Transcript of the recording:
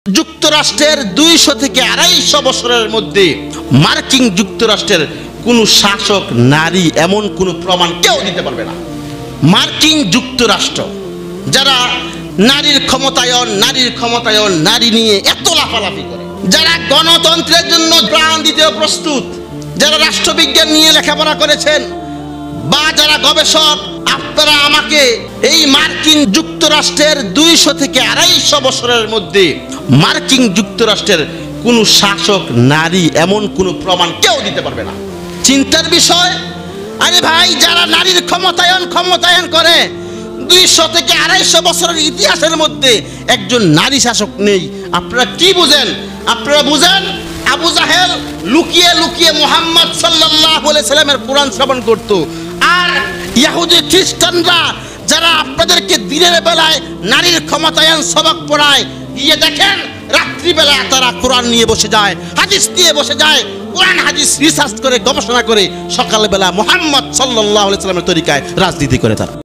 যুক্তরাষ্ট্রের ২০০ থেকে ২৫০ বছরের মধ্যে মার্কিন যুক্তরাষ্ট্রের কোনো শাসক নারী এমন কোনো প্রমাণ কেউ দিতে পারবে না। মার্কিন যুক্তরাষ্ট্র যারা নারীর ক্ষমতায়ন নারী নিয়ে এত লাফালাফি করে, যারা গণতন্ত্রের জন্য প্রাণ দিতে প্রস্তুত, যারা রাষ্ট্রবিজ্ঞান নিয়ে লেখাপড়া করেছেন বা যারা গবেষক, আপনারা আমাকে এই মার্কিন যুক্তরাষ্ট্রের ২০০ থেকে ২৫০ বছরের মধ্যে মার্কিন যুক্তরাষ্ট্রের কোনো শাসক নারী এমন কোনো প্রমাণ কেউ দিতে পারবে না। চিন্তার বিষয়। আরে ভাই, যারা নারীর ক্ষমতায়ন করে ২০০ থেকে ২৫০ বছরের ইতিহাসের মধ্যে একজন নারী শাসক নেই। আপনারা কি বুঝেন? আপনারা বুঝেন আবু জাহেল লুকিয়ে লুকিয়ে মুহাম্মদ সাল্লাল্লাহু আলাইহি সাল্লামের কোরআন শ্রবণ করত, আর ইহুদি খ্রিস্টানরা যারা আপনাদেরকে দিনের বেলায় নারীর ক্ষমতায়ন সবক পড়ায়, গিয়ে দেখেন রাত্রিবেলায় তারা কোরআন নিয়ে বসে যায়, হাদিস নিয়ে বসে যায়, কোরআন হাদিস রিসার্চ করে গবেষণা করে সকালবেলা মুহাম্মদ সাল্লাল্লাহু আলাইহি সাল্লামের তরিকায় রাজনীতি করে তারা।